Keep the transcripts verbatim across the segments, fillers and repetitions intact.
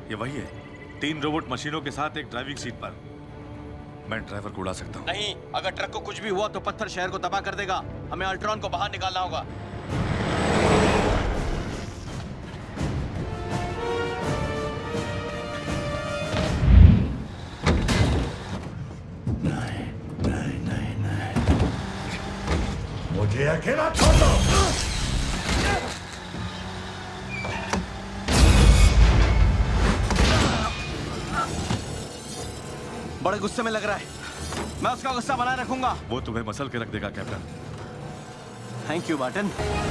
ये वही है, तीन रोबोट मशीनों के साथ एक ड्राइविंग सीट पर। मैं ड्राइवर को उड़ा सकता हूँ। नहीं, अगर ट्रक को कुछ भी हुआ तो पत्थर शहर को तबाह कर देगा। हमें अल्ट्रॉन को बाहर निकालना होगा। नहीं, नहीं, नहीं, नहीं। मुझे अकेला छोड़ दो। बड़े गुस्से में लग रहा है। मैं उसका गुस्सा बनाए रखूंगा। वो तुम्हें मसल के रख देगा कैप्टन। Thank you Barton.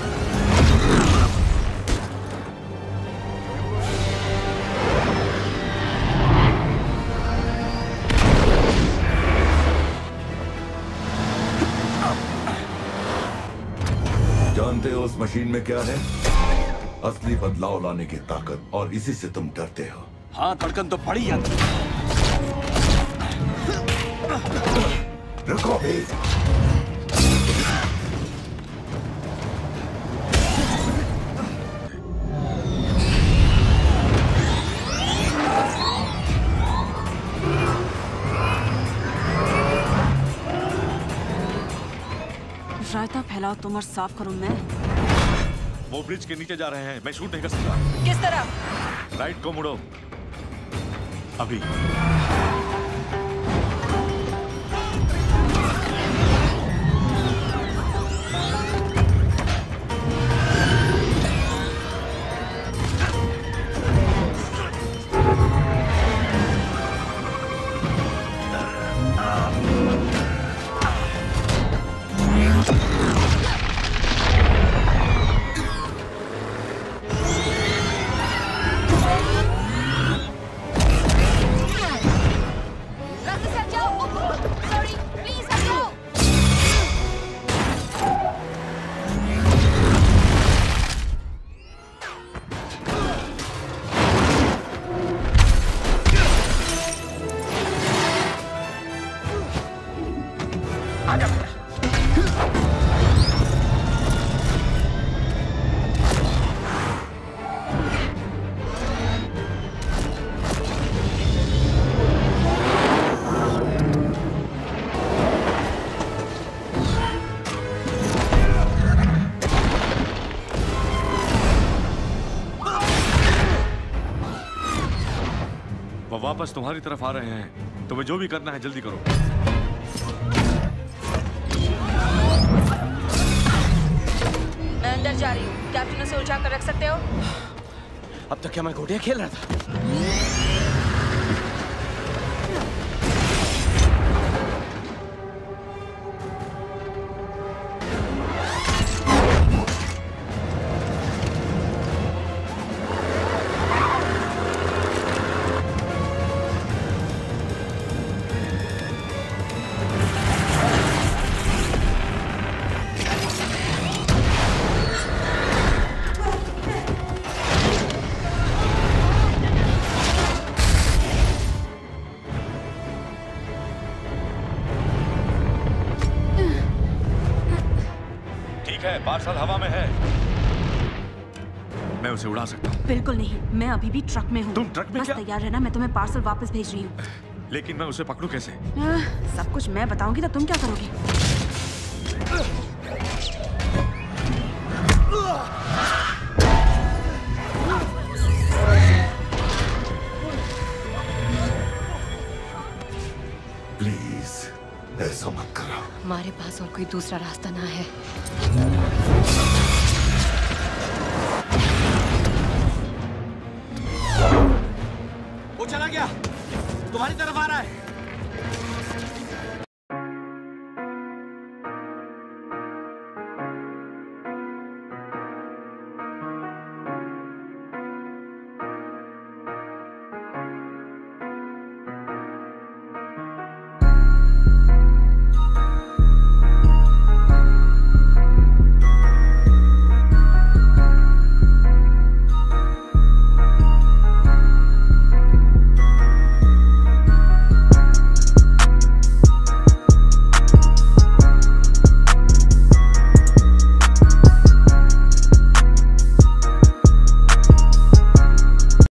जानते हो उस मशीन में क्या है? असली बदलाव लाने की ताकत, और इसी से तुम डरते हो। हाँ, धड़कन तो बड़ी है। रुको भी। रायता फैलाओ तुम और साफ करूं मैं। वो ब्रिज के नीचे जा रहे हैं, मैं शूट नहीं कर सकता। किस तरफ? राइट को मुड़ो अभी। वापस तुम्हारी तरफ आ रहे हैं। तुम्हें जो भी करना है जल्दी करो। मैं अंदर जा रही हूँ। कैप्टन उसे उलझा कर रख सकते हो? अब तक क्या मैं गोटियां खेल रहा था? पार्सल हवा में है, मैं उसे उड़ा सकता हूँ। बिल्कुल नहीं, मैं अभी भी ट्रक में हूँ। तुम ट्रक में? बस क्या? तैयार रहना, मैं तुम्हें पार्सल वापस भेज रही हूँ। लेकिन मैं उसे पकड़ूं कैसे? आ, सब कुछ मैं बताऊंगी तो तुम क्या करोगी? प्लीज ऐसा मत करो। हमारे पास और कोई दूसरा रास्ता ना है। वो चला गया, तुम्हारी तरफ आ रहा है।